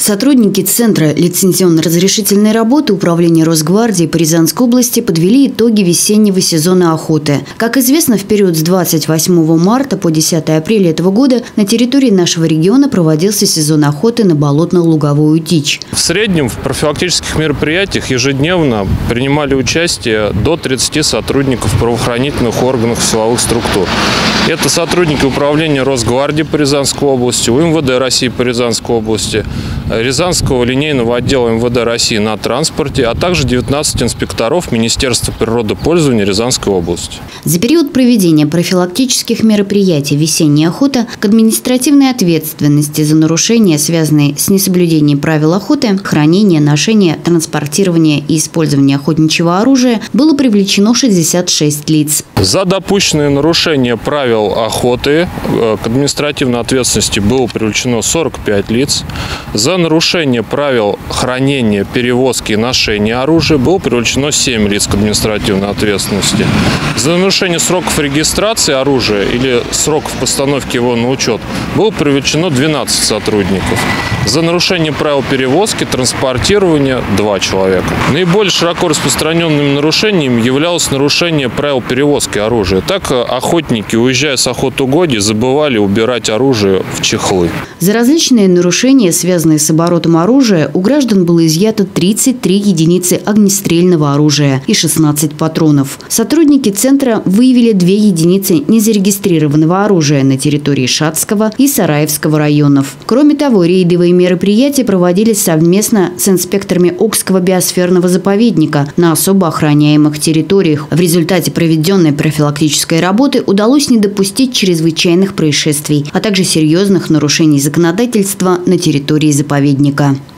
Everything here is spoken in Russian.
Сотрудники Центра лицензионно-разрешительной работы Управления Росгвардии по Рязанской области подвели итоги весеннего сезона охоты. Как известно, в период с 28 марта по 10 апреля этого года на территории нашего региона проводился сезон охоты на болотно-луговую дичь. В среднем в профилактических мероприятиях ежедневно принимали участие до 30 сотрудников правоохранительных органов и силовых структур. Это сотрудники Управления Росгвардии по Рязанской области, УМВД России по Рязанской области, Рязанского линейного отдела МВД России на транспорте, а также 19 инспекторов Министерства природопользования Рязанской области. За период проведения профилактических мероприятий весенняя охота к административной ответственности за нарушения, связанные с несоблюдением правил охоты, хранения, ношения, транспортирования и использования охотничьего оружия было привлечено 66 лиц. За допущенные нарушения правил охоты к административной ответственности было привлечено 45 лиц. За нарушение правил хранения, перевозки и ношения оружия было привлечено 7 лиц к административной ответственности. За нарушение сроков регистрации оружия или сроков постановки его на учет было привлечено 12 сотрудников. За нарушение правил перевозки, транспортирования 2 человека. Наиболее широко распространенным нарушением являлось нарушение правил перевозки оружия. Так охотники, уезжая с охотугодий, забывали убирать оружие в чехлы. За различные нарушения, связанные с оборотом оружия, у граждан было изъято 33 единицы огнестрельного оружия и 16 патронов. Сотрудники Центра выявили 2 единицы незарегистрированного оружия на территории Шацкого и Сараевского районов. Кроме того, рейдовые мероприятия проводились совместно с инспекторами Окского биосферного заповедника на особо охраняемых территориях. В результате проведенной профилактической работы удалось не допустить чрезвычайных происшествий, а также серьезных нарушений законодательства на территории заповедника.